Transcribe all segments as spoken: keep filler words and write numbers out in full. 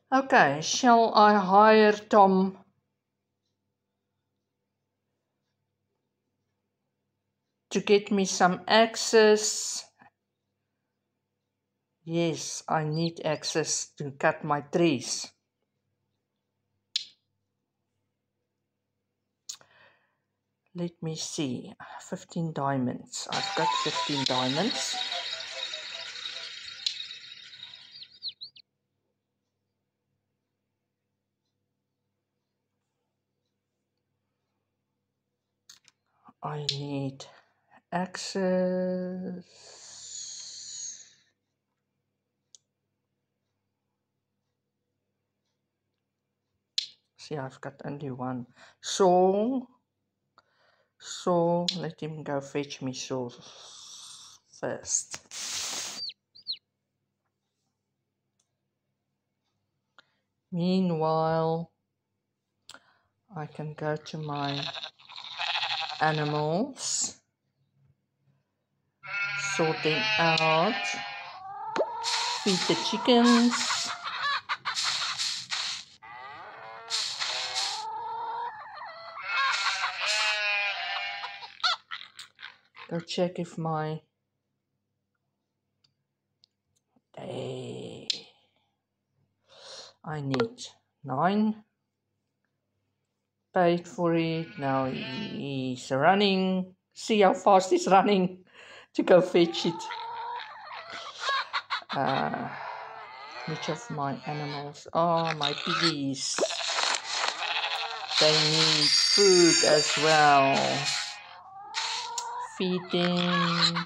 Okay, shall I hire Tom to get me some access? Yes, I need access to cut my trees. Let me see. fifteen diamonds. I've got fifteen diamonds. I need access. See, I've got only one. Saul. Saul. Let him go fetch me Saul first. Meanwhile, I can go to my animals, sort them out, feed the chickens. Go check if my hey, I need nine. Paid for it. Now he's running. See how fast he's running to go fetch it. Uh, which of my animals? Oh, my piggies. They need food as well. Feeding.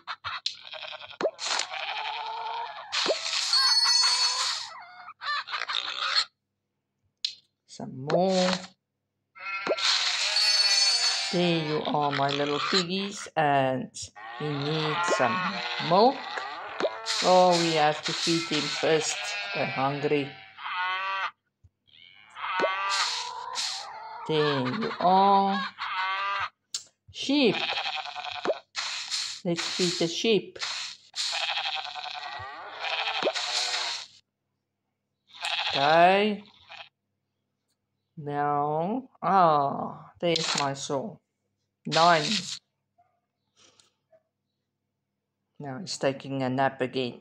Some more. There you are, my little piggies, and he needs some milk. Oh, we have to feed him first. They're hungry. There you are. Sheep. Let's feed the sheep. Okay. Now, ah, there's my soul. Nine. Now he's taking a nap again.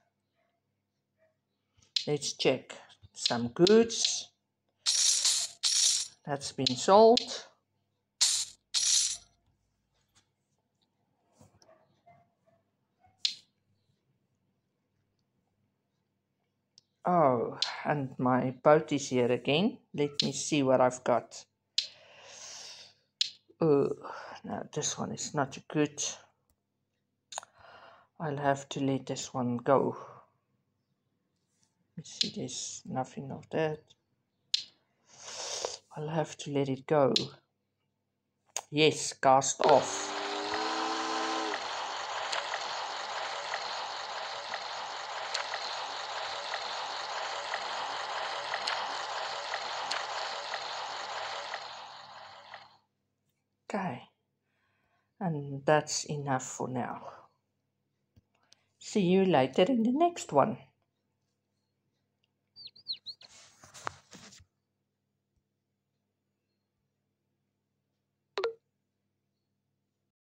Let's check some goods that's been sold. Oh, and my boat is here again. Let me see what I've got. Oh, no, this one is not good. I'll have to let this one go. Let's see, there's nothing of that. I'll have to let it go. Yes, cast off. Okay, and that's enough for now. See you later in the next one.